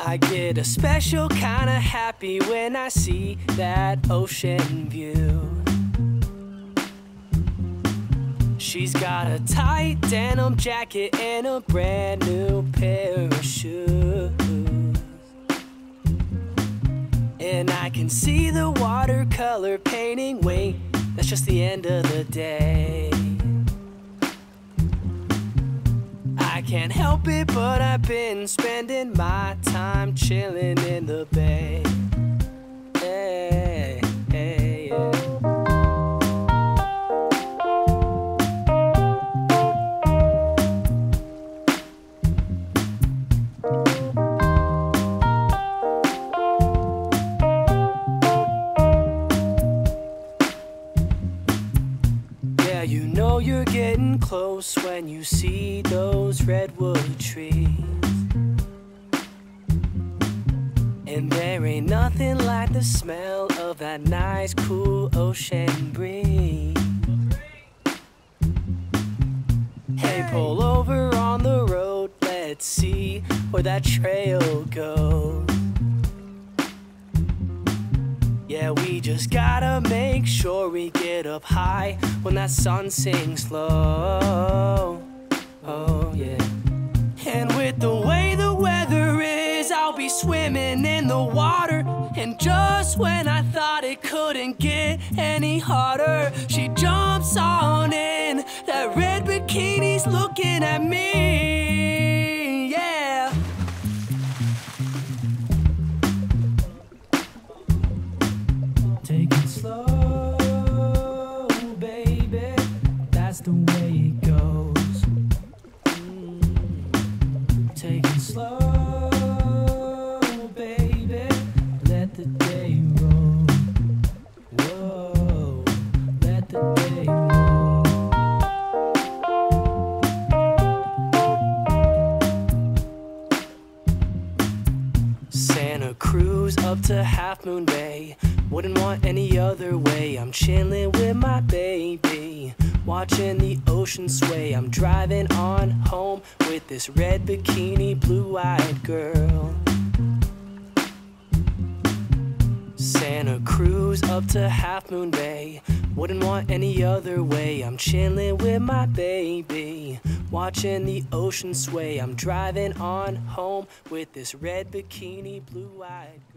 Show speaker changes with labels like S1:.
S1: I get a special kind of happy when I see that ocean view. She's got a tight denim jacket and a brand new pair of shoes. And I can see the watercolor painting. Wait, that's just the end of the day. I can't help it, but I've been spending my time chilling in the bay. Hey, hey, yeah. Yeah, you know you're getting close when you see those redwood trees. And there ain't nothing like the smell of that nice, cool ocean breeze. Hey, pull over on the road, let's see where that trail goes. Yeah, we just gotta make sure we get up high when that sun sinks low. Oh yeah. And with the way the weather is, I'll be swimming in the water. And just when I thought it couldn't get any harder, she jumps on in. That red bikini's looking at me. Yeah. Take it slow, baby, that's the way it goes. Take it slow, baby, let the day roll. Whoa, let the day roll. Santa Cruz up to Half Moon Bay. Wouldn't want any other way. I'm chilling with my baby, watching the ocean sway. I'm driving on home with this red bikini, blue-eyed girl. Santa Cruz up to Half Moon Bay. Wouldn't want any other way. I'm chilling with my baby, watching the ocean sway. I'm driving on home with this red bikini, blue-eyed girl.